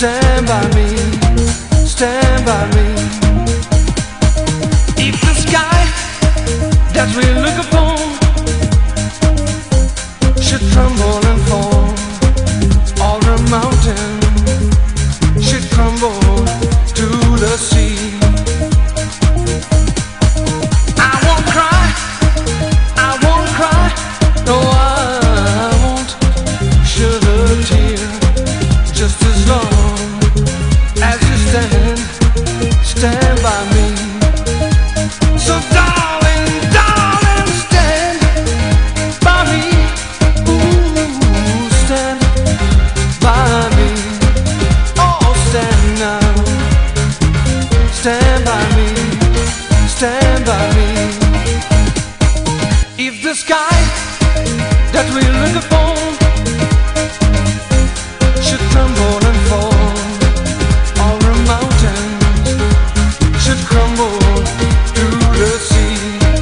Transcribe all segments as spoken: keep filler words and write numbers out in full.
stand by me, stand by me. If the sky that we look upon should crumble and fall, or a mountain should crumble to the sea, I won't cry, I won't cry, no, I won't shed a tear, just as long as you stand, stand by me. So darling, darling, stand by me. Ooh, stand by me. Oh, stand now. Stand by me. Stand by me. If the sky that we look upon should crumble and fall, or a mountain should crumble to the sea,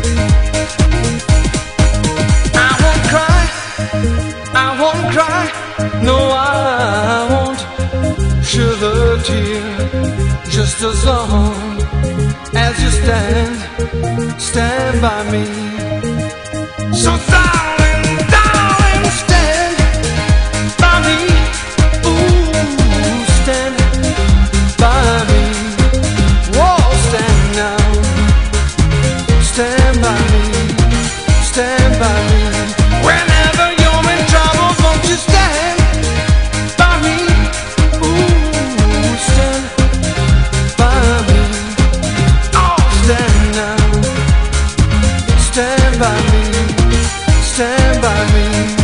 I won't cry, I won't cry, no, I won't shed a tear, just as long as you stand, stand by me. So darling, darling, stand by me. Ooh, stand by me. Whoa, stand now. Stand by me, stand by me. Whenever you're in trouble, won't you stand by me? Ooh, stand by me. Oh, stand now. Stand by me, stand by me.